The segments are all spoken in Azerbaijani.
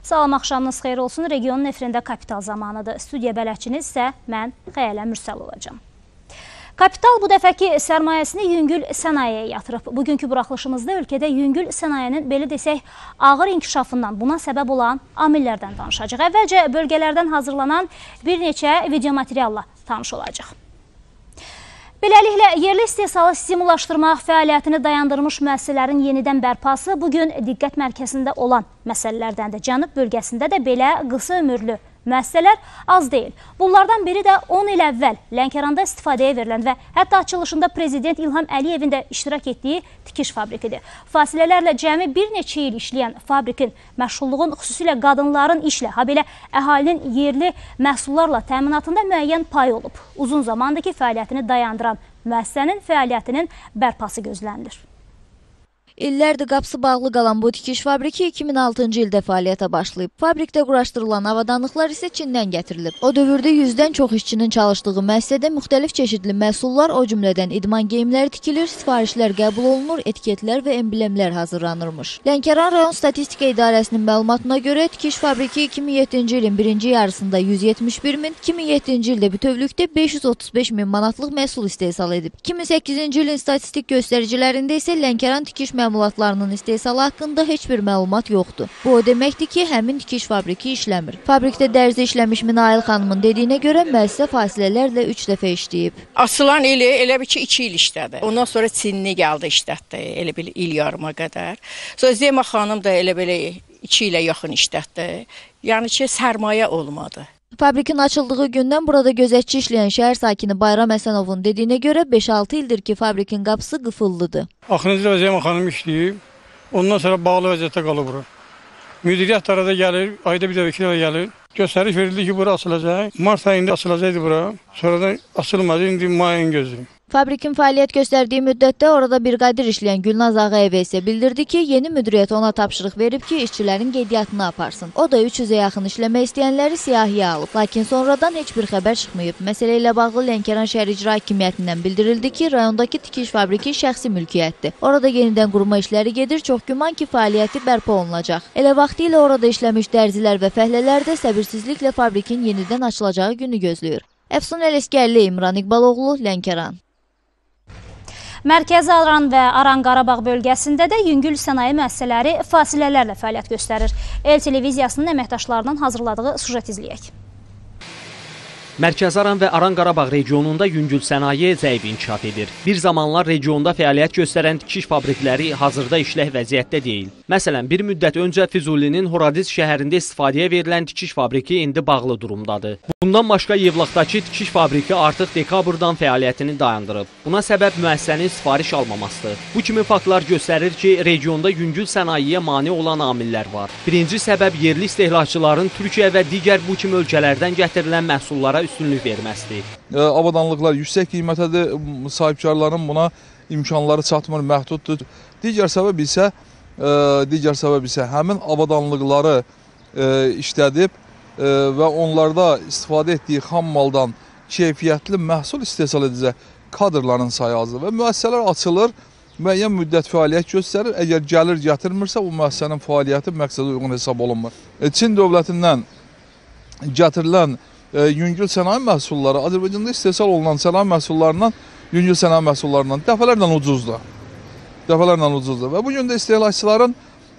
Salam, axşamınız xeyir olsun. Regionun efirində Kapital zamanıdır. Studiya bələdçiniz isə mən Xəyalə Mürsəl olacağım. Kapital bu dəfəki sərmayəsini yüngül sənayeyə yatırıb. Bugünkü buraxılışımızda ölkədə yüngül sənayenin, belə desək, ağır inkişafından buna səbəb olan amillərdən danışacaq. Əvvəlcə bölgələrdən hazırlanan bir neçə video materialla tanış olacaq. Beləliklə, yerli istehsalı stimullaşdırmaq fəaliyyətini dayandırmış müəssisələrin yenidən bərpası bugün diqqət mərkəzində olan məsələlərdəndir. Cənub bölgəsində də belə qısa ömürlü müəssisələr az deyil. Bunlardan biri də 10 il əvvəl Lənkəranda istifadəyə verilən və hətta açılışında Prezident İlham Əliyevin də iştirak etdiyi tikiş fabrikidir. Fasilələrlə cəmi bir neçə il işləyən fabrikin məşğulluğun, xüsusilə qadınların işlə, habelə əhalinin yerli məhsullarla təminatında müəyyən pay olub. Uzun zamandır ki, fəaliyyətini dayandıran müəssisənin fəaliyyətinin bərpası gözlənilir. İllərdir qapısı bağlı qalan bu tikiş fabriki 2006-cı ildə fəaliyyətə başlayıb. Fabrikdə quraşdırılan avadanlıqlar isə Çindən gətirilib. O dövrdə 100-dən çox işçinin çalışdığı müəssisədə müxtəlif çeşidli məhsullar, o cümlədən idman geyimləri tikilir, sifarişlər qəbul olunur, etiketlər və emblemlər hazırlanırmış. Lənkəran rayon statistika idarəsinin məlumatına görə tikiş fabriki 2007-ci ilin birinci yarısında 171 min, 2007-ci ildə bütövlükdə 535 min manatlıq məhsul istehsal edib. 2008-ci ilin statistik göstəricilərində isə Lənkəran tikiş məmulatlarının istehsalı haqqında heç bir məlumat yoxdur. Bu o deməkdir ki, həmin tikiş fabriki işləmir. Fabrikdə dərzi işləmiş Minail xanımın dediyinə görə müəssisə fasilələrlə 3 dəfə işləyib. Açılan ili elə bir ki 2 il işlədi. Ondan sonra Çinli gəldi işlətdi, elə bir il yarıma qədər. Sonra Zema xanım da elə belə 2 ilə yaxın işlətdi. Yəni ki, sərmayə olmadı. Fabrikin açıldığı gündən burada gözətçi işləyən şəhər sakini Bayram Həsənovun dediyinə görə 5-6 ildir ki, fabrikin qapısı qıfıllıdır. Axırıncı Zema xanım işləyib, ondan sonra bağlı vəziyyətdə qalıb bura. Müdiriyyət arada gəlir, ayda bir də 2 dəfə gəlir. Göstəriş verildi ki, bura açılacaq. Mart ayında açılacaqdı bura. Sonradan açılmadı, indi may ayını gözləyir. Fabrikin fəaliyyət göstərdiyi müddətdə orada bir qadir işləyən Gülnaz Ağayeva isə bildirdi ki, yeni müdiriyyət ona tapşırıq verib ki, işçilərin qeydiyyatını aparsın. O da 300-ə yaxın işləmək istəyənləri siyahıya alıb. Lakin sonradan heç bir xəbər çıxmayıb. Məsələ ilə bağlı Lənkəran şəhər icra hakimiyyətindən bildirildi ki, rayondakı tikiş fabriki şəxsi mülkiyyətdir. Orada yenidən qurma işləri gedir, çox güman ki, fəaliyyəti bərpa olunacaq. Elə vaxtı ilə orada işləmiş dərzilər və fəhlələr də səbirsizliklə fabrikin yenidən açılacağı günü gözləyir. Əfsun Ələskərli, İmran İqbaloğlu, Lənkəran. Mərkəzi Aran və Aran Qarabağ bölgəsində də yüngül sənaye müəssisələri fasilələrlə fəaliyyət göstərir. El televiziyasının əməkdaşlarının hazırladığı sujet izləyək. Mərkəzi Aran və Aran Qarabağ regionunda yüngül sənaye zəif inkişaf edir. Bir zamanlar regionda fəaliyyət göstərən tikiş fabrikləri hazırda işlək vəziyyətdə deyil. Məsələn, bir müddət öncə Füzulinin Horadiz şəhərində istifadəyə verilən tikiş fabriki indi bağlı durumdadır. Bundan başqa Yevlaxdakı tikiş fabriki artıq dekabrdan fəaliyyətini dayandırıb. Buna səbəb müəssisənin sifariş almamasıdır. Bu kimi faktlar göstərir ki, regionda yüngül sənayeyə mane olan amillər var. Birinci səbəb yerli istehlakçıların Türkiyə və digər bu kimi ölkələrdən gətirilən məhsullara üstünlük verməsidir. Avadanlıqlar yüksək qiymətədir, sahibkarların buna imkanları çatmır, məhduddur. Digər səbəb isə həmin avadanlıqları işlədib və onlarda istifadə etdiyi xam maldan keyfiyyətli məhsul istehsal edəcək kadrların sayı azdır və müəssisələr açılır, müəyyən müddət fəaliyyət göstərir. Əgər gəlir gətirmirsə, bu müəssisənin fəaliyyəti məqsədə uyğun hesab olunmur. Çin dövlətindən gətirilən yüngül sənaye məhsulları Azərbaycanda istehsal olunan sənaye məhsullarından, yüngül sənaye məhsullarından dəfələrlə ucuzdur. Və bugün də istehlakçıların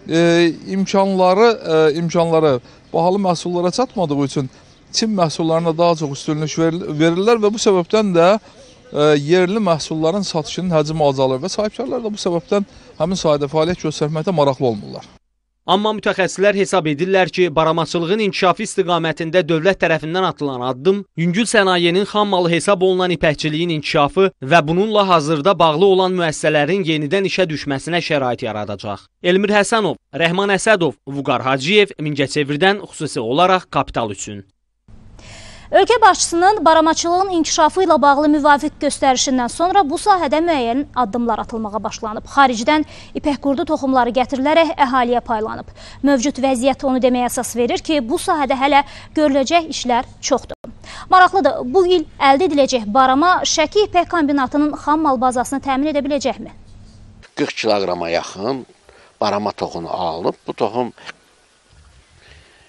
imkanları bahalı məhsullara çatmadığı üçün Çin məhsullarına daha çox üstünlük verirlər və bu səbəbdən də yerli məhsulların satışının həcmi azalır və sahibkarlar da bu səbəbdən həmin sahədə fəaliyyət göstərməkdə maraqlı olmurlar. Amma mütəxəssislər hesab edirlər ki, baramaçılığın inkişafı istiqamətində dövlət tərəfindən atılan addım, yüngül sənayenin xam malı hesab olunan ipəkçiliyin inkişafı və bununla hazırda bağlı olan müəssisələrin yenidən işə düşməsinə şərait yaradacaq. Elmir Həsənov, Rəhman Əsədov, Vüqar Hacıyev, Mingəçevirdən xüsusi olaraq Kapital üçün. Ölkə başçısının baramaçılığın inkişafı ilə bağlı müvafiq göstərişindən sonra bu sahədə müəyyən addımlar atılmağa başlanıb. Xaricdən ipəkqurdu toxumları gətirilərək əhaliyə paylanıb. Mövcud vəziyyət onu deməyə əsas verir ki, bu sahədə hələ görüləcək işlər çoxdur. Maraqlıdır, bu il əldə ediləcək barama Şəki İpək Kombinatının xam mal bazasını təmin edə biləcəkmi? 40 kiloqrama yaxın barama toxumu alınıb. Bu toxum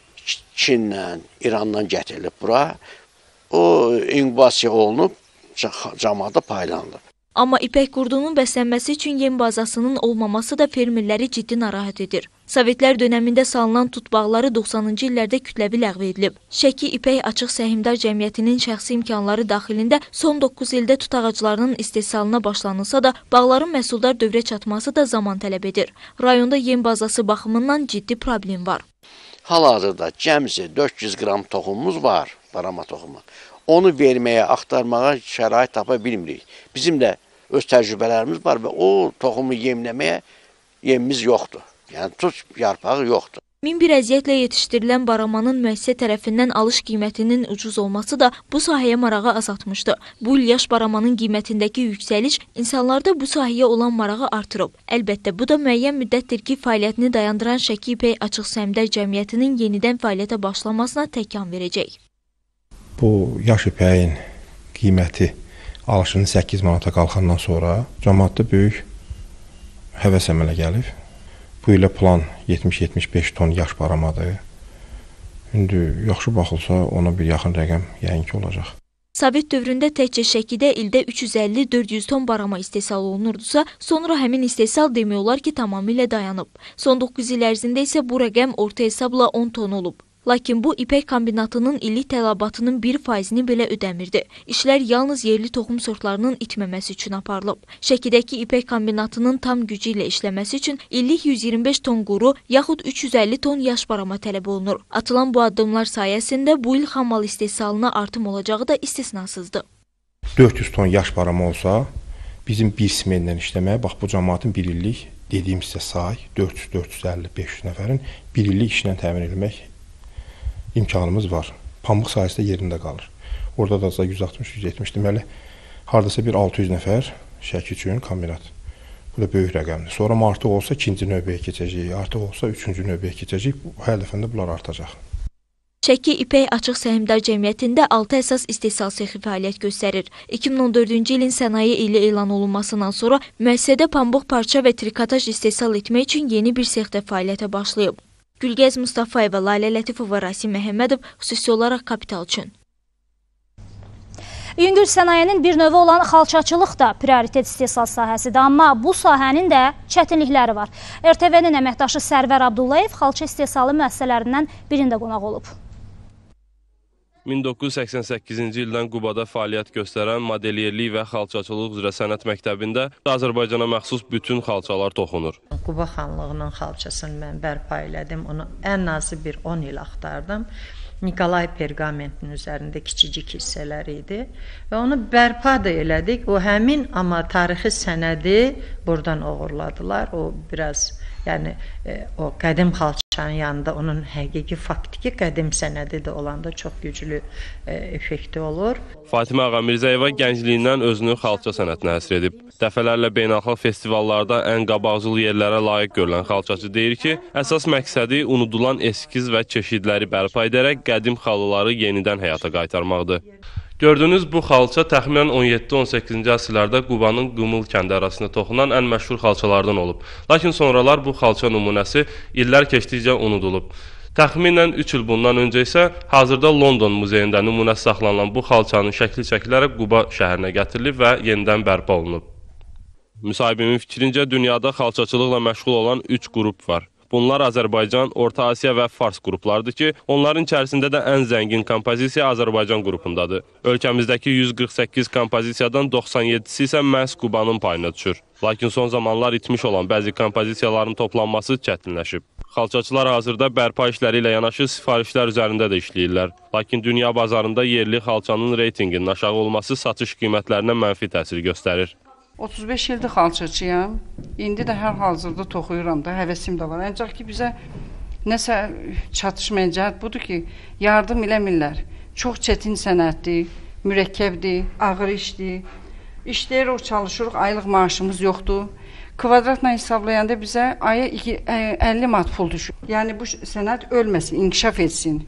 Çinlə, İrandan gətirilib bura. O inkubasiya olunub, cəmaata paylanılıb. Amma ipək qurdunun bəslənməsi üçün yem bazasının olmaması da fermerləri ciddi narahat edir. Sovetlər dönəmində salınan tut bağları 90-cı illərdə kütləvi ləğv edilib. Şəki İpək Açıq Səhmdar Cəmiyyətinin şəxsi imkanları daxilində son 9 ildə tut ağaclarının istehsalına başlanılsa da, bağların məhsuldar dövrə çatması da zaman tələb edir. Rayonda yem bazası baxımından ciddi problem var. Hal-hazırda cəmsi 400 qram toxumumuz var, barama toxumu. Onu verməyə, axtarmağa şərait tapa bilmirik. Bizim də öz təcrübələrimiz var və o toxumu yemləməyə yemimiz yoxdur. Yəni tut yarpağı yoxdur. Min bir əziyyətlə yetişdirilən baramanın müəssisə tərəfindən alış qiymətinin ucuz olması da bu sahəyə marağı azaltmışdı. Bu il yaş baramanın qiymətindəki yüksəliş insanlarda bu sahəyə olan marağı artırıb. Əlbəttə, bu da müəyyən müddətdir ki, fəaliyyətini dayandıran Şəki İpək Açıq Səhmdar Cəmiyyətinin yenidən fəaliyyətə başlamasına təkan verəcək. Bu yaş ipəyin qiyməti alışının 8 manata qalxandan sonra cəmiyyətdə böyük həvəs əmələ gəlib. Bu ilə plan 70-75 ton yaş baramadır. İndi yaxşı baxılsa ona bir yaxın rəqəm yəqin ki olacaq. Sovet dövründə təkcə Şəkidə ildə 350-400 ton barama istehsal olunurdusa, sonra həmin istehsal demək olar ki, tamamilə dayanıb. Son 9 il ərzində isə bu rəqəm orta hesabla 10 ton olub. Lakin bu ipək kombinatının illik tələbatının 1%-ni belə ödəmirdi. İşlər yalnız yerli toxum sortlarının itməməsi üçün aparılıb. Şəkidəki ipək kombinatının tam gücü ilə işləməsi üçün illik 125 ton quru yaxud 350 ton yaş barama tələb olunur. Atılan bu addımlar sayəsində bu il xammal istehsalına artım olacağı da istisnasızdır. 400 ton yaş barama olsa, bizim bir smenlə işləməyə, bax bu cəmaatın bir illik dediyim sizə say, 400, 450, 500 nəfərin bir illik işlə təmin edilmək imkanımız var. Pambıq sayəsi də yerində qalır. Orada da 160-170 deməli, hardasa bir 600 nəfər Şəki üçün kombinat. Bu da böyük rəqəmdir. Sonra artıq olsa ikinci növbəyə keçəcək, artıq olsa üçüncü növbəyə keçəcək. Hər dəfəndə bunlar artacaq. Şəki İpək Açıq Səhmdar Cəmiyyətində 6 əsas istehsal sexi fəaliyyət göstərir. 2014-cü ilin sənaye ili elan olunmasından sonra müəssisədə pambıq parça və trikotaj istehsal etmək üçün yeni bir sexdə fəaliyyətə başlayıb. Gülgəz Mustafayeva, Lalə Lətifova, Rasim Məhəmmədov, xüsusi olaraq Kapital üçün. Yüngül sənayenin bir növü olan xalçaçılıq da prioritet istehsal sahəsidir, amma bu sahənin də çətinlikləri var. RTV-nin əməkdaşı Sərvər Abdullayev xalça istehsalı müəssisələrindən birində qonaq olub. 1988-ci ildən Qubada fəaliyyət göstərən modelyerlik və xalçaçılıq üzrə sənət məktəbində Azərbaycana məxsus bütün xalçalar toxunur. Quba xanlığının xalçasını mən bərpa elədim. Onu ən azı bir 10 il axtardım. Nikolay pergamentinin üzərində kiçicik hissələr idi və onu bərpa da elədik. O həmin amma tarixi sənədi buradan oğurladılar. O biraz, yəni o qədim xalçanın yanında onun həqiqi faktiki qədim sənədi də olanda çox güclü effekti olur. Fatimə Ağamirzəyeva gəncliyindən özünü xalça sənətinə həsr edib. Dəfələrlə beynəlxalq festivallarda ən qabaqcıl yerlərə layiq görülən xalçaçı deyir ki, əsas məqsədi unudulan eskiz və çeşidləri bərpa edərək qədim xalıları yenidən həyata qaytarmaqdır. Gördüyünüz bu xalça təxminən 17-18-ci əsrlərdə Qubanın Qımıl kəndi arasında toxunan ən məşhur xalçalardan olub. Lakin sonralar bu xalça nümunəsi illər keçdikcə unudulub. Təxminən 3 il bundan öncə isə hazırda London muzeyində nümunəsi saxlanılan bu xalçanın şəkli çəkilərək Quba şəhərinə gətirilib və yenidən bərpa olunub. Müsahibimin fikrincə dünyada xalçaçılıqla məşğul olan 3 qrup var. Bunlar Azərbaycan, Orta Asiya və Fars qruplardır ki, onların içərisində də ən zəngin kompozisiya Azərbaycan qrupundadır. Ölkəmizdəki 148 kompozisiyadan 97-si isə məhz Qubanın payına düşür. Lakin son zamanlar itmiş olan bəzi kompozisiyaların toplanması çətinləşib. Xalçaçılar hazırda bərpa işləri ilə yanaşı sifarişlər üzərində də işləyirlər. Lakin dünya bazarında yerli xalçanın reytinginin aşağı olması satış qiymətlərinə mənfi təsir göstərir. 35 ildir xalçaçıyam. İndi də hər hazırda toxuyuram da, həvəsim də var. Ancaq ki, bizə nəsə çatışmayan cəhət budur ki, yardım eləmirlər. Çox çətin sənətdir, mürəkkəbdir, ağır işdir. İşləyirik, çalışırıq, aylıq maaşımız yoxdur. Kvadratla hesablayanda bizə aya 50 manat pul düşür. Yəni bu sənət ölməsin, inkişaf etsin.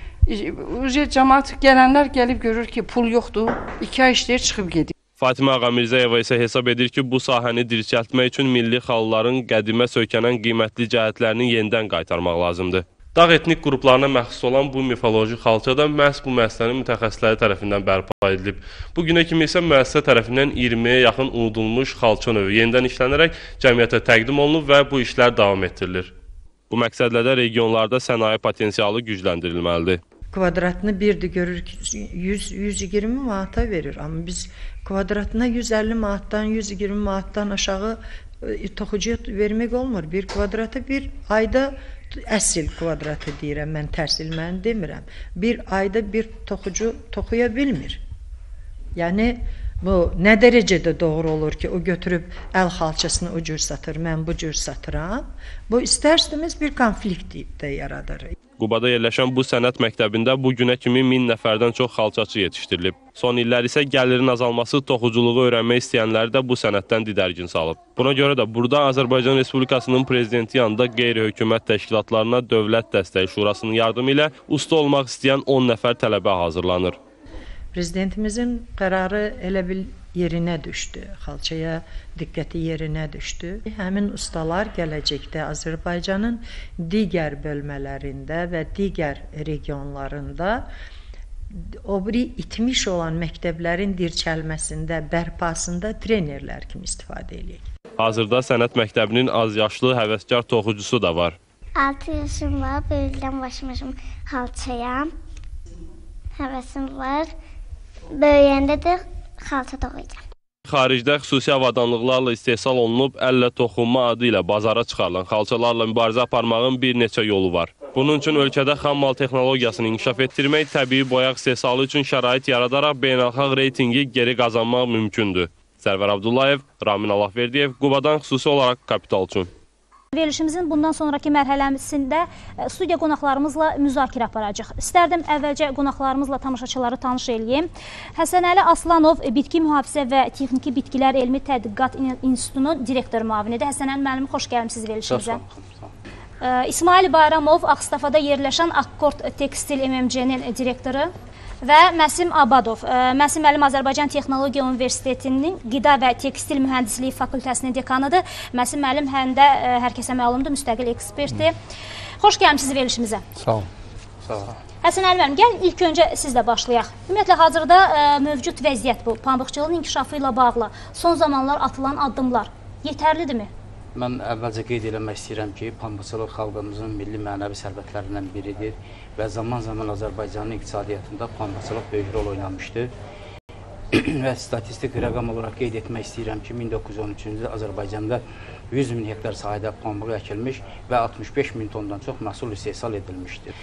Cəmaat gələnlər gəlib görür ki, pul yoxdur, 2 ay işləyir, çıxıb gedir. Fatimə Ağamirzəyeva isə hesab edir ki, bu sahəni dirçəltmək üçün milli xalıların qədimə söykənən qiymətli cəhətlərini yenidən qaytarmaq lazımdır. Dağ etnik qruplarına məxsus olan bu mifoloji xalça da məhz bu müəssisənin mütəxəssisləri tərəfindən bərpa edilib. Bu günə kimi isə müəssisə tərəfindən 20-yə yaxın unudulmuş xalça növü yenidən işlənərək cəmiyyətə təqdim olunub və bu işlər davam etdirilir. Bu məqsədlə də regionlarda sənaye potensialı gücləndirilməlidir. Kvadratını birdir görürük 120 manata verir. Amma biz kvadratına 150 manatdan, 120 manatdan aşağı toxucuya vermək olmur. Bir kvadrata bir ayda əsl kvadratı deyirəm, mən tərsilməni demirəm. Bir ayda bir toxucu toxuya bilmir. Yəni, bu nə dərəcədə doğru olur ki, o götürüb əl xalçasını o cür satır, mən bu cür satıram. Bu istərsiniz bir konflikt də yaradır. Qubada yerləşən bu sənət məktəbində bu günə kimi 1000 nəfərdən çox xalçaçı yetişdirilib. Son illər isə gəlirin azalması toxuculuğu öyrənmək istəyənləri də bu sənətdən didərgin salıb. Buna görə də burada Azərbaycan Respublikasının prezidenti yanında qeyri-hökumət təşkilatlarına Dövlət Dəstəyi Şurasının yardımı ilə usta olmaq istəyən 10 nəfər tələbə hazırlanır. Prezidentimizin qərarı elə bil yerinə düşdü, xalçaya diqqəti yerinə düşdü. Həmin ustalar gələcəkdə Azərbaycanın digər bölmələrində və digər regionlarında o biri itmiş olan məktəblərin dirçəlməsində, bərpasında trenerlər kimi istifadə edəcək. Hazırda sənət məktəbinin az yaşlı həvəskar toxucusu da var. 6 yaşım var, böyükdən başlamışım xalçaya. Həvəsim var. Böyüyəndə də xalça toxuyacağam. Xaricdə xüsusi avadanlıqlarla istehsal olunub, əllə toxunma adı ilə bazara çıxarılan xalçalarla mübarizə aparmağın bir neçə yolu var. Bunun üçün ölkədə xammal texnologiyasını inkişaf etdirmək, təbii boyaq istehsalı üçün şərait yaradaraq beynəlxalq reytingi geri qazanmaq mümkündür. Sərvər Abdullayev, Ramin Allahverdiyev, Qubadan xüsusi olaraq Kapital üçün. Verilişimizin bundan sonraki mərhələmizində studiya qonaqlarımızla müzakirə aparacaq. İstərdim əvvəlcə qonaqlarımızla tamaşaçıları tanış eləyim. Həsənəli Aslanov Bitki Mühafizə və Texniki Bitkilər Elmi Tədqiqat İnstitutunun direktor müavinidir. Həsənəli müəllim, xoş gəlmişsiniz verilişimizə. İsmail Bayramov Ağstafada yerləşən Akkord Tekstil MMC-nin direktoru. Və Məsim Abadov, Məsim müəllim Azərbaycan Texnologiya Universitetinin Qida və Tekstil Mühəndisliyi Fakültəsinin dekanıdır. Məsim müəllim həm də hər kəsə məlumdur, müstəqil eksperti. Xoş gəlmişsiniz verilişimizə. Sağ olun. Sağ olun. Həsənəli müəllim, gəlin ilk öncə sizlə başlayaq. Ümumiyyətlə, hazırda mövcud vəziyyət bu, pambıqçılığın inkişafı ilə bağlı son zamanlar atılan addımlar yetərlidirmi? Mən əvvəlcə qeyd eləmək istəyirəm ki, pambıqçılıq xalqımızın milli mənəvi sərvətlərindən biridir və zaman-zaman Azərbaycanın iqtisadiyyatında pambıqçılıq böyük rol oynamışdır. Və statistik rəqam olaraq qeyd etmək istəyirəm ki, 1913-cü ildə Azərbaycanda 100 min hektar sahədə pambıq əkilmiş və 65 min tondan çox məhsul istehsal edilmişdir.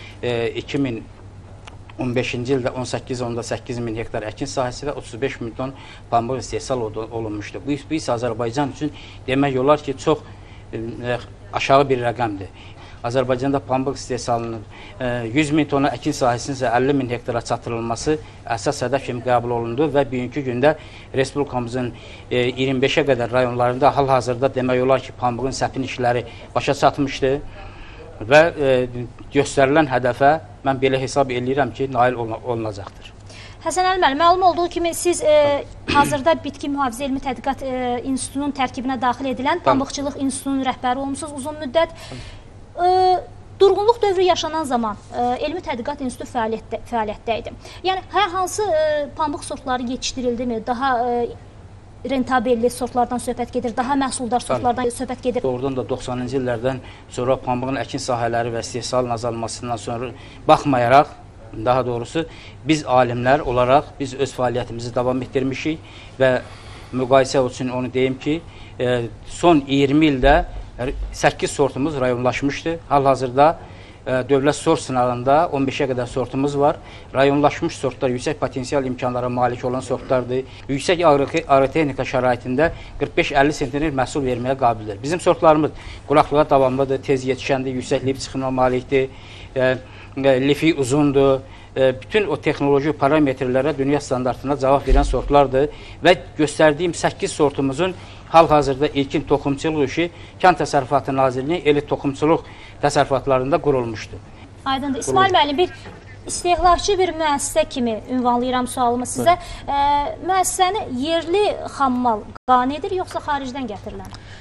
2015-ci ildə 18.8 min hektar əkin sahəsi və 35 min ton pambıq istehsal olunmuşdur. Bu isə Azərbaycan üçün demək olar ki, çox aşağı bir rəqəmdir. Azərbaycanda pambıq istehsalının 100 min tona əkin sahəsinin isə 50 min hektara çatdırılması əsas hədəf kimi qəbul olundu və bugünkü gündə Respublikamızın 25-ə qədər rayonlarında hal-hazırda demək olar ki, pambığın səpin işləri başa çatmışdır və göstərilən hədəfə mən belə hesab edirəm ki, nail olunacaqdır. Həsənəli müəllim, məlum olduğu kimi siz hazırda Bitki Mühafizə Elmi Tədqiqat İnstitutunun tərkibinə daxil edilən Pambıqçılıq İnstitutunun rəhbəri olmuşsunuz uzun müddət. Durğunluq dövrü yaşanan zaman Elmi Tədqiqat İnstitutu fəaliyyətdə idi. Yəni, hər hansı pambıq sortları yetişdirildimi? Daha rentabelli sortlardan söhbət gedir, daha məhsuldar sortlardan söhbət gedir. Doğrudan da 90-cı illərdən sonra pambığın əkin sahələri və istehsalın azalmasından sonra baxmayaraq, daha doğrusu biz alimlər olaraq biz öz fəaliyyətimizi davam etdirmişik və müqayisə üçün onu deyim ki, son 20 ildə 8 sortumuz rayonlaşmışdır. Hal-hazırda dövlət sort sınağında 15-ə qədər sortumuz var. Rayonlaşmış sortlar yüksək potensial imkanlara malik olan sortlardır. Yüksək agrotexnika şəraitində 45-50 sentner məhsul verməyə qabildir. Bizim sortlarımız quraqlığa davamlıdır, tez yetişəndir, yüksək lif çıxımına malikdir, lifi uzundur. Bütün o texnoloji parametrlərə, dünya standartına cavab verən sortlardır və göstərdiyim 8 sortumuzun hal-hazırda ilkin toxumçuluq işi Kənd Təsərrüfatı Nazirliyinin elit toxumçuluq təsərrüfatlarında qurulmuşdur. Aydındır. İsmail müəllim, bir istehlakçı bir müəssisə kimi ünvanlayıram sualımı sizə. Müəssisəni yerli xammal qane edir, yoxsa xaricdən gətirilən?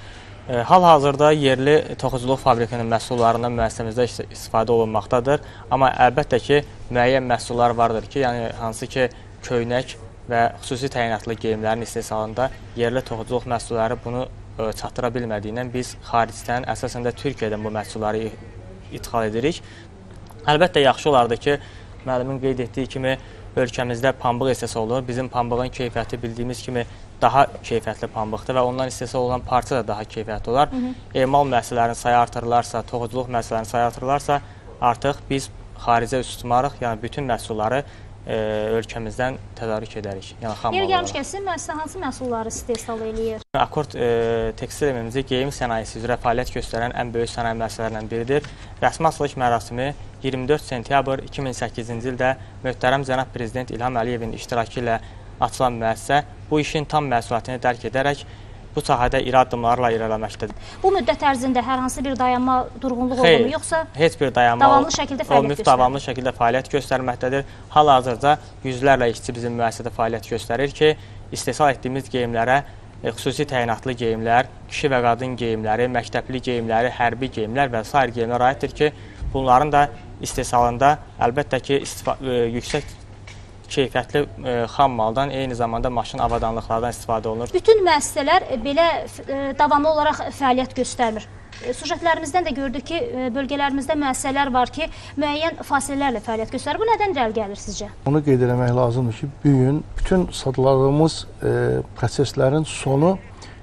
Hal-hazırda yerli toxuculuq fabrikinin məhsullarından müəssisəmizdə istifadə olunmaqdadır. Amma əlbəttə ki, müəyyən məhsullar vardır ki, yəni hansı ki, köynək və xüsusi təyinatlı geyimlərin istehsalında yerli toxuculuq məhsulları bunu çatdıra bilmədiyindən biz xaricdən, əsasən də Türkiyədən bu məhsulları ixal edirik. Əlbəttə, yaxşı olardı ki, müəllimin qeyd etdiyi kimi ölkəmizdə pambıq istehsal olunur. Bizim pambığın keyfiyyəti bildiyimiz kimi daha keyfiyyətli pambıqdır və ondan istehsal olunan parça da daha keyfiyyətli olar. Emal müəssisələrinin sayı artırılarsa, toxuculuq müəssisələrinin sayı artırılarsa, artıq biz xaricə üst tumarıq, yəni bütün məhsulları ölkəmizdən tədarük edərik. Yəni xam Yer gəlmişkən, sizin müəssisə hansı məhsulları istehsal eləyir? Akord tekstil evimizi geyim sənayesi üzrə fəaliyyət göstərən ən böyük sənaye müəssisələrindən biridir. Rəsmi açılış mərasimi 24 sentyabr 2008-ci ildə möhtərəm cənab prezident İlham Əliyevin iştirakı ilə açılan müəssisə bu işin tam məsuliyyətini dərk edərək bu sahədə iri addımlarla irələməkdədir. Bu müddət ərzində hər hansı bir dayanma, durğunluq oldu mu, yoxsa heç bir dayanma davamlı şəkildə fəaliyyət göstərir? Davamlı şəkildə fəaliyyət göstərməkdədir. Hal-hazırda yüzlərlə işçi bizim müəssisədə fəaliyyət göstərir ki, istehsal etdiyimiz geyimlərə xüsusi təyinatlı geyimlər, kişi və qadın geyimləri, məktəbli geyimləri, hərbi geyimlər və sair geyimlər aiddir ki, bunların da istehsalında əlbəttə ki, yüksək keyfiyyətli xam maldan, eyni zamanda maşın avadanlıqlardan istifadə olunur. Bütün müəssisələr belə davamlı olaraq fəaliyyət göstərmir. Sujetlərimizdən də gördük ki, bölgələrimizdə müəssisələr var ki, müəyyən fasilələrlə fəaliyyət göstərir. Bu nədən irəli gəlir sizcə? Onu qeyd eləmək lazımdır ki, bu gün bütün sadladığımız proseslərin sonu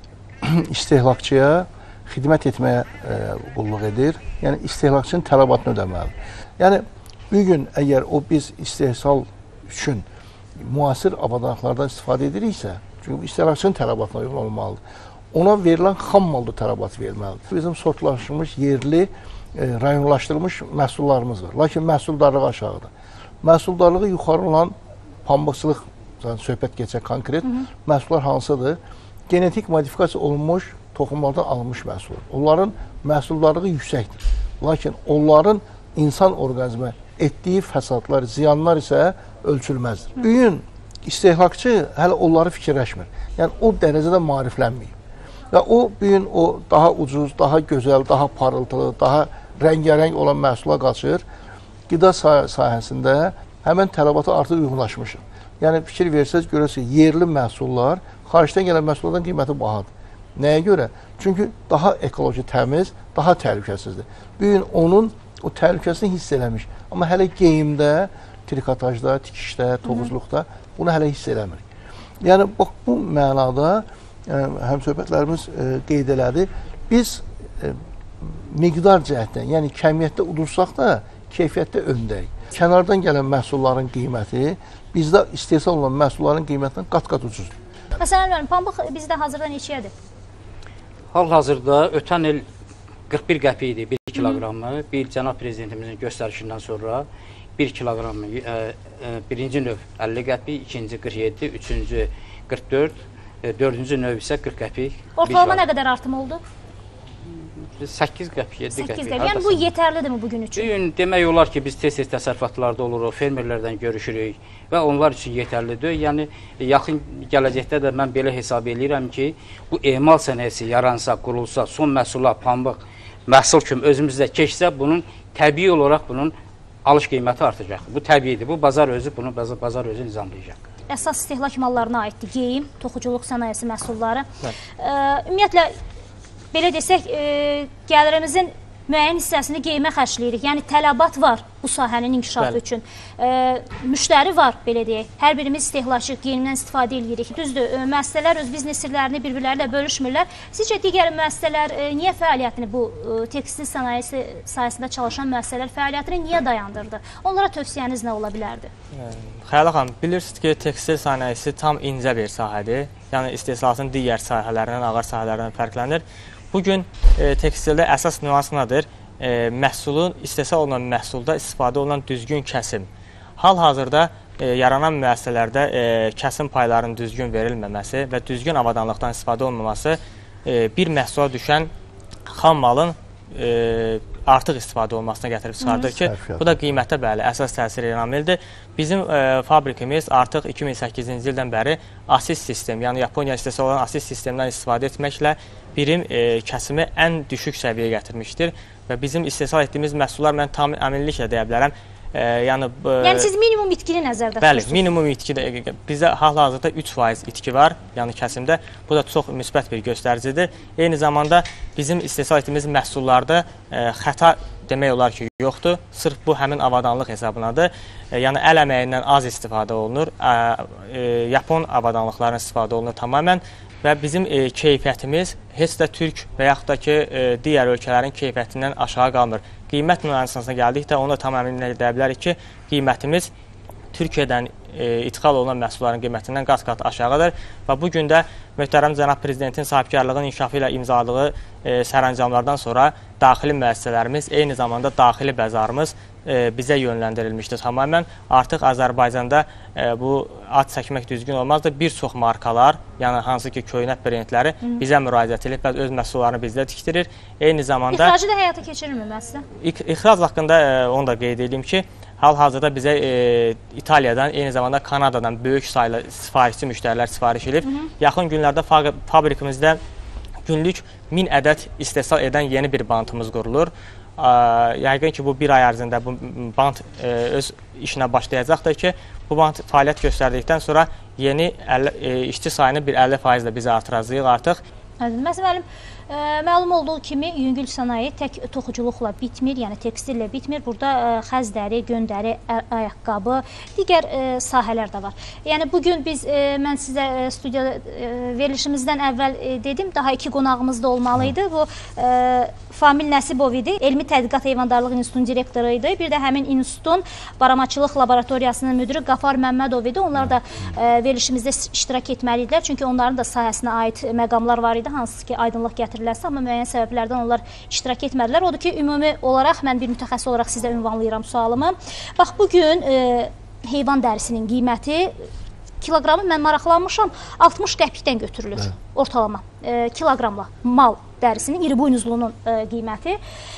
istehlakçıya xidmət etməyə qulluq edir. Yəni, istehlakçının tələbatını ödəməlidir. Yəni, bu gün əgər o biz istehsal üçün müasir avadanlıqlardan istifadə ediriksə, çünki istehlakçının tələbatına uyğun olmalıdır. Ona verilən xam malda tələbat verilməlidir. Bizim sortlaşmış, yerli, rayonlaşdırılmış məhsullarımız var. Lakin məhsuldarlığı aşağıdır. Məhsuldarlığı yuxarı olan pambıqçılıq, söhbət geçək konkret, məhsullar hansıdır? Genetik modifikasiya olunmuş toxumlardan alınmış məhsullar. Onların məhsuldarlığı yüksəkdir. Lakin onların insan orqanizmə etdiyi fəsadlar, ziyanlar isə ölçülməzdir. Bugün istehlakçı hələ onları fikirləşmir. Yəni, o dərəcədə maariflənməyib. Və o, bugün o daha ucuz, daha gözəl, daha parıltılı, daha rəngarəng olan məhsula qaçır. Qida sahəsində həmən tələbata artıq uyğunlaşmışıq. Yəni, fikir versəz, görərsiniz, yerli məhsullar xaricdən gələn məhsullardan qiyməti bahadır. Nəyə görə? Çünki daha ekoloji təmiz, daha təhlükəsizdir. Bugün onun o təhlükəsini hiss eləmiş. Amma hələ geyimdə, trikotajda, tikişdə, toxuculuqda bunu hələ hiss eləmirik. Yəni, bax, bu mənada həmsöhbətlərimiz qeyd elədi. Biz miqdar cəhətdən, yəni kəmiyyətdə udursaq da, keyfiyyətdə öndəyik. Kənardan gələn məhsulların qiyməti bizdə istehsal olan məhsulların qiymətindən qat-qat ucuzdur. Məsələn, pambıq bizdə hazırda neçəyədir? Hal-hazırda ötən il 41 qəpik idi 1 kiloqramı. Bir cənab prezidentimizin göstərişindən sonra 1 kiloqramı birinci növ 50 qəpik, ikinci 47, üçüncü 44, dördüncü növ isə 40 qəpik. Ortalama nə qədər artım oldu? 8 qəpik, 7 qəpik. Yəni bu yetərlidirmi bugün üçün? Bugün demək olar ki, biz tez-tez təsərrüfatlarda oluruq, fermerlərdən görüşürük və onlar üçün yetərlidir. Yəni yaxın gələcəkdə də mən belə hesab edirəm ki, bu emal sənayesi yaransa, qurulsa, son məhsula, pambıq, məhsul kimi özümüzdə keçsə, bunun təbii olaraq bunun alış qiyməti artacaq. Bu təbiidir. Bu bazar özü bunu bazar özü nizamlayacaq. Əsas istehlak mallarına aiddir geyim, toxuculuq sənayesi məhsulları. Ümumiyyətlə belə desək, gəlirimizin müəyyən hissəsini geyimə xərcləyirik. Yəni tələbat var bu sahənin inkişafı üçün. Müştəri var, belə deyək. Hər birimiz istehlakçı geyimdən istifadə edirik. Düzdür, müəssisələr öz biznes sirlərini bir-birlərlə bölüşmürlər. Sizcə digər müəssisələr niyə fəaliyyətini, bu tekstil sənayesi sayəsində çalışan müəssisələr fəaliyyətini niyə dayandırdı? Onlara tövsiyəniz nə ola bilərdi? Xəyala xanım, bilirsiniz ki, tekstil sənayesi tam incə bir sahədir. Yəni istehsalatın digər sahələrindən, ağır sahələrindən fərqlənir. Bugün tekstildə əsas nüans nədir? Məhsulun, istehsal olunan məhsulda istifadə olunan düzgün kəsim. Hal-hazırda yaranan müəssisələrdə kəsim paylarının düzgün verilməməsi və düzgün avadanlıqdan istifadə olunmaması bir məhsula düşən xam malın artıq istifadə olmasına gətirib çıxardır ki, bu da qiymətə bəli əsas təsir edən amildir. Bizim fabrikimiz artıq 2008-ci ildən bəri asis sistem, yəni Yaponiya istehsal olan asis sistemdən istifadə etməklə birim kəsimi ən düşük səviyyəyə gətirmişdir və bizim istehsal etdiyimiz məhsullar mən tam əminliklə deyə bilərəm. Yəni siz minimum itkini nəzərdə tutursunuz? Bəli, minimum itki də bizdə hal-hazırda 3% itki var, yəni kəsimdə. Bu da çox müsbət bir göstəricidir. Eyni zamanda bizim istehsal etdiyimiz məhsullarda xəta demək olar ki, yoxdur. Sırf bu həmin avadanlıq hesabınadır. Yəni əl əməyindən az istifadə olunur. Yapon avadanlıqlarının istifadə olunur tamamən və bizim keyfiyyətimiz heç də Türk və yaxud da ki, digər ölkələrin keyfiyyətindən aşağı qalmır. Qiymət nüansına gəldikdə onu da tam əminliklə deyə bilərik ki, qiymətimiz Türkiyədən ixal olunan məhsulların qiymətindən qat-qat aşağıdır və bu gün də möhtərəm cənab prezidentin sahibkarlığın inkişafı ilə imzaladığı sərəncamlardan sonra daxili müəssisələrimiz, eyni zamanda daxili bəzarımız bizə yönləndirilmişdir tamamən. Artıq Azərbaycanda bu ad çəkmək düzgün olmazdır. Bir çox markalar, yəni hansı ki köynək brendləri bizə müraciət edib və öz məhsullarını bizdə tikdirir. Eyni zamanda İxracı da həyata keçirilmir məsələ? İxrac haqqında onu da qeyd edeyim ki, hal-hazırda bizə İtaliyadan, eyni zamanda Kanadadan böyük saylı sifarişçi müştərilər sifariş edib. Yaxın günlərdə fabrikamızda günlük 1000 ədəd istehsal edən yeni bir bantımız qurulur. Yəqin ki, bu bir ay ərzində bu bant öz işinə başlayacaqdır ki, bu bant fəaliyyət göstərdikdən sonra yeni işçi sayını bir 50% bizə artıracağıq artıq. Məsələn, məlum olduğu kimi yüngül sənaye tək toxuculuqla bitmir, yəni tekstillə bitmir. Burada xəz dəri, gön dəri, ayaqqabı, digər sahələr də var. Yəni bugün mən sizə studiyada verilişimizdən əvvəl dedim, daha 2 qonağımız da olmalıydı. Bu Famil Nəsibov idi, Elmi Tədqiqat Heyvandarlıq İnstitutunun direktoru idi. Bir də həmin institutun baramaçılıq laboratoriyasının müdürü Qafar Məmmədov idi. Onlar da verilişimizdə iştirak etməliydilər. Çünki onların da sahəsinə aid məqamlar var idi, hansı ki aydınlıq gətirilərsə, amma müəyyən səbəblərdən onlar iştirak etmədilər. Odur ki, ümumi olaraq mən bir mütəxəssis olaraq sizə ünvanlayıram sualımı. Bax, bugün heyvan dərisinin qiyməti kiloqramı mən maraqlanmışam, 60 qəpikdən götürülür ortalama kiloqramla mal dərisinin, iri buynuzlunun qiyməti.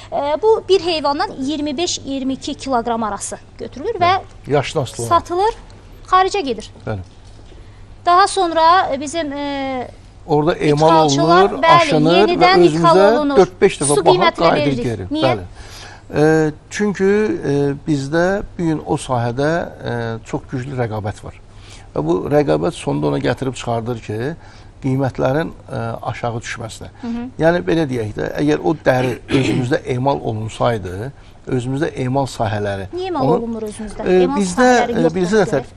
Bu bir heyvandan 25-22 kiloqram arası götürülür və satılır, xaricə gedir. Daha sonra bizim orada emal olunur, aşınır və özümüzə 4-5 dəfə baxa qayıdır geri. Niyə? Çünki bizdə bu gün o sahədə çox güclü rəqabət var. Və bu rəqabət sonunda ona gətirib çıxardır ki, qiymətlərin aşağı düşməsinə. Yəni, belə deyək də, əgər o dəri özümüzdə emal olunsaydı, özümüzdə emal sahələri... Niyə emal olunmur özümüzdə? Emal sahələri yoxdur.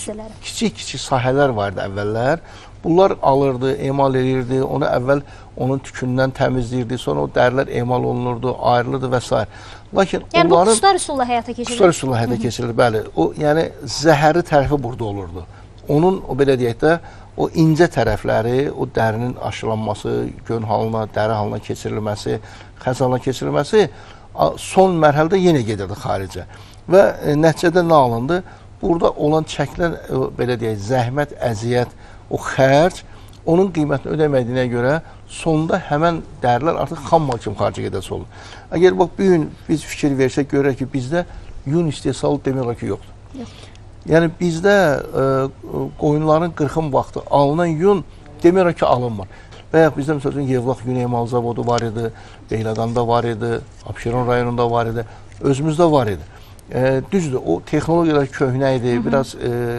Kiçik sahələr vardı əvvəllər. Bunlar alırdı, emal edirdi, onu əvvəl onun tükündən təmizləyirdi, sonra o dərilər emal olunurdu, ayrılırdı və s. Lakin yəni bu qustar üsulla həyata keçirilir? Qustar üsulla həyata keçirilir, bəli. O, yəni zəhərli tərəfi burada olurdu. Onun, belə deyək də, o incə tərəfləri, o dərinin aşılanması, gön halına, dəri halına keçirilməsi, xəz halına keçirilməsi son mərhələdə yenə gedirdi xaricə. Və nəticədə nə alındı? Burada olan çəkilən, belə deyək, zəhmət, əziyyət, o xərc, onun qiymətini ödəmədiyinə görə sonunda həmən dərilər artıq xam mal kimi xaricə gedəsi olur. Əgər bax, bir gün biz fikir versək, görək ki, bizdə yun istehsalı demək olar ki, yoxdur. Yəni, bizdə qoyunların 40-ın vaxtı alınan yun demək olar ki, alınmır. Və yaxud bizdə, məsəl üçün, Yevlax Yun Emal Zavodu var idi, Beyladanda var idi, Abşeron rayonunda var idi, özümüzdə var idi. Düzdür, o texnologiyalar köhnə idi, biraz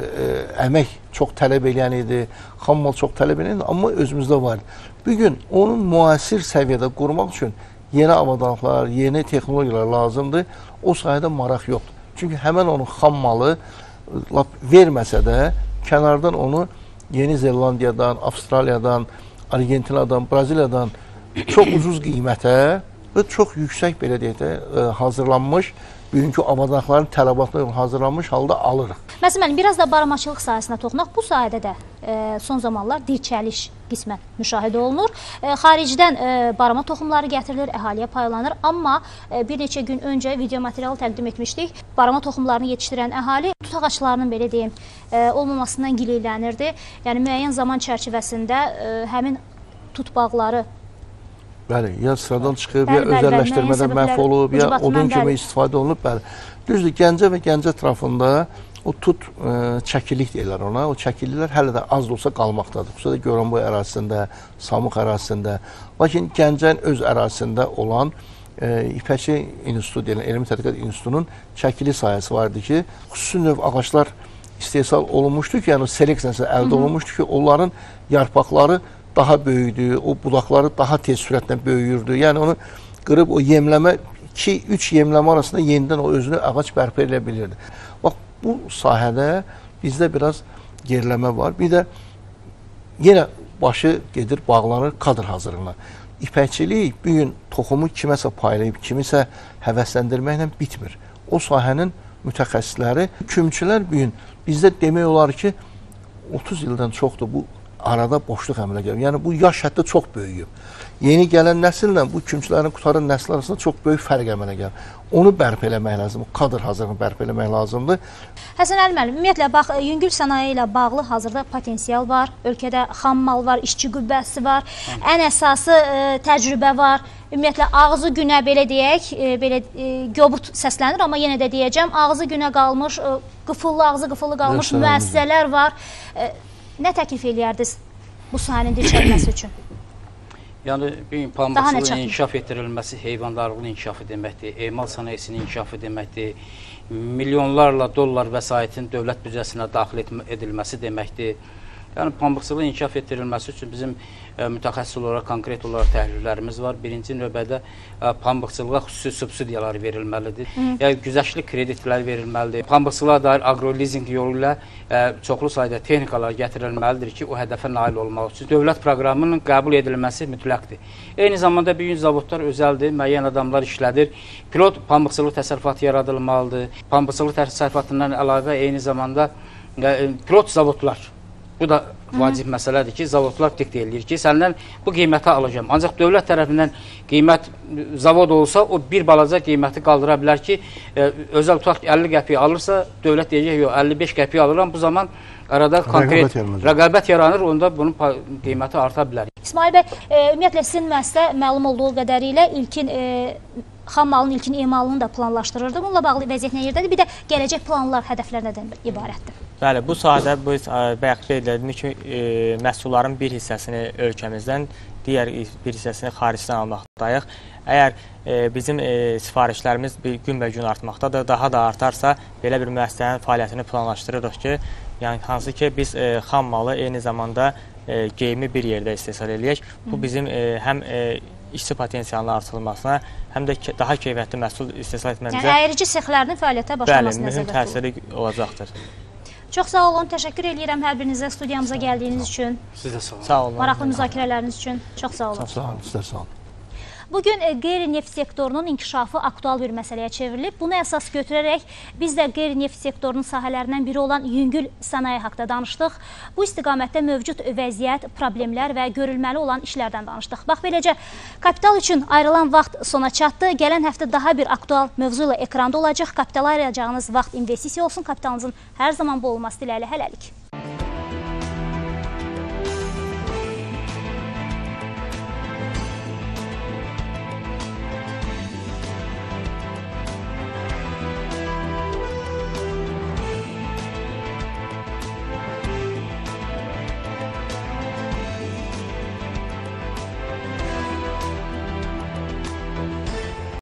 əmək çox tələb eləyən idi, xam mal çox tələb eləyən idi, amma özümüzdə var idi. Bugün onun müasir səviyyədə qurmaq üçün yeni avadanlıqlar, yeni texnologiyalar lazımdır, o sayədə maraq yoxdur. Çünki həmən onun xam malı verməsə də, kənardan onu Yeni Zelandiyadan, Avstraliyadan, Argentinadan, Braziliyadan çox ucuz qiymətə və çox yüksək, belə deyək də, hazırlanmış, bugünkü avadanlıqların tələbatına hazırlanmış halda alırıq. Məsələn, biraz da baramaçılıq sahəsinə toxunaq. Bu sahədə də son zamanlar dirçəliş qismən müşahidə olunur. Xaricdən barama toxumları gətirilir, əhaliyə paylanır. Amma bir neçə gün öncə video materialı təqdim etmişdik. Barama toxumlarını yetişdirən əhali tut ağaçlarının, belə deyim, olmamasından gileylənirdi. Yəni, müəyyən zaman çərçivəsində həmin tut bağları Bəli, ya sıradan çıxıb, ya özəlləşdirmədən məhv olub, ya odun kimi istifadə olunub, bəli. Düzdür, Gəncə və Gəncə ətrafında o tut çəkillik deyirlər ona, o çəkilliklər hələ də az da olsa qalmaqdadır. Xüsusilə Goranboy ərazisində, Samux ərazisində, lakin Gəncənin öz ərazisində olan İpəkçi İnstitutu deyilən, Elmi Tədqiqat İnstitutunun çəkili sahəsi vardı ki, xüsusi növ ağaclar istehsal olunmuşdur ki, yəni seleksiyası əldə olunmuşdur ki, onların yarpaqları daha böyüdü, o budaqları daha tez sürətlə böyüyürdü. Yəni onu qırıb o yemləmə, 2-3 yemləmə arasında yenidən o özünü ağac bərpa edə bilirdi. Bax, bu sahədə bizdə biraz geriləmə var. Bir də yenə başı gedir, bağlanır kadr hazırlığına. İpəkçilik bir gün toxumu kiməsə paylayıb, kimisə həvəsləndirməklə bitmir. O sahənin mütəxəssisləri, kümçülər bir gün bizdə demək olar ki, 30 ildən çoxdur bu arada boşluq əmələ gəlir. Yəni, bu yaş hətta çox böyüyüb. Yeni gələn nəsillə bu kümçülərin qutaran nəsil arasında çox böyük fərq əmələ gəlir. Onu bərpa eləmək lazımdır, kadr hazırlığını bərpa eləmək lazımdır. Həsən Əli müəllim, ümumiyyətlə, bax, yüngül sənaye ilə bağlı hazırda potensial var, ölkədə xam mal var, işçi qüvvəsi var, ən əsası təcrübə var. Ümumiyyətlə, ağzı günə belə deyək, belə göbut səslənir, amma yenə də deyəcəm, ağzı günə qalmış, ağzı qıfıllı qalmış müəssisələr var. Nə təklif eləyərdiniz bu sahənin dirçəlməsi üçün? Yəni, bir pambıqçılığın inkişaf etdirilməsi heyvandarlığın inkişafı deməkdir, emal sənayesinin inkişafı deməkdir, milyonlarla dollar vəsaitin dövlət büdcəsinə daxil edilməsi deməkdir. Yəni, pambıqçılığın inkişaf etdirilməsi üçün bizim mütəxəssis olaraq, konkret olaraq təhlillərimiz var. Birinci növbədə pambıqçılığa xüsusi subsidiyalar verilməlidir. Yəni, güzəştli kreditlər verilməlidir. Pambıqçılığa dair agro-leasing yolu ilə çoxlu sayda texnikalar gətirilməlidir ki, o hədəfə nail olmaq üçün. Dövlət proqramının qəbul edilməsi mütləqdir. Eyni zamanda bir gün zavodlar özəldir, müəyyən adamlar işlədir. Pilot pambıqçılıq təsərrüfatı yaradılmalıdır. Pambıqçılıq təsərrüfatından əlavə eyni zamanda pilot zavodlar. Bu da vacib məsələdir ki, zavodlar diktə eləyir ki, səndən bu qiyməti alacağım. Ancaq dövlət tərəfindən qiymət zavod olsa, o bir balaca qiyməti qaldıra bilər ki, özəl tutaq 50 qəpiyə alırsa, dövlət deyəcək, yox, 55 qəpiyə alıram. Bu zaman arada konkret rəqabət yaranır, onda bunun qiyməti arta bilər. İsmail bəy, ümumiyyətlə sizin müəssisə məlum olduğu qədərilə ilkin xam malın ilkin emalını da planlaşdırırdı. Bununla bağlı vəziyyət nə yerdədir? Bir də gələcək planlar, hədəflər nədən ibarətdir? Bəli, bu sahədə biz bayaq qeyd etdik ki, məhsulların bir hissəsini ölkəmizdən, digər bir hissəsini xaricdən almaqdayıq. Əgər bizim sifarişlərimiz günbəgün artmaqdadır, daha da artarsa, belə bir müəssisənin fəaliyyətini planlaşdırırıq ki, yəni hansı ki, biz xam malı eyni zamanda geyimi bir yerdə istehsal eləyək. Bu bizim həm işçi potensialının artırılmasına, həm də daha keyfiyyətli məhsul istehsal etməyimizə... Yəni, əyrici sexlərinin fəaliyyətə başlaması mühüm təsiri olacaqdır. Çox sağ olun, təşəkkür edirəm hər birinizə studiyamıza gəldiyiniz üçün. Siz də sağ olun. Sağ olun. Maraqlı müzakirələriniz üçün. Çox sağ olun. Sağ olun, sizlər sağ olun. Bugün qeyri-neft sektorunun inkişafı aktual bir məsələyə çevrilib. Bunu əsas götürərək biz də qeyri-neft sektorunun sahələrindən biri olan yüngül sənaye haqda danışdıq. Bu istiqamətdə mövcud vəziyyət, problemlər və görülməli olan işlərdən danışdıq. Bax, beləcə, kapital üçün ayrılan vaxt sona çatdı. Gələn həftə daha bir aktual mövzu ilə ekranda olacaq. Kapitala ayıracağınız vaxt investisiya olsun. Kapitalınızın hər zaman bol olması diləyilə hələlik.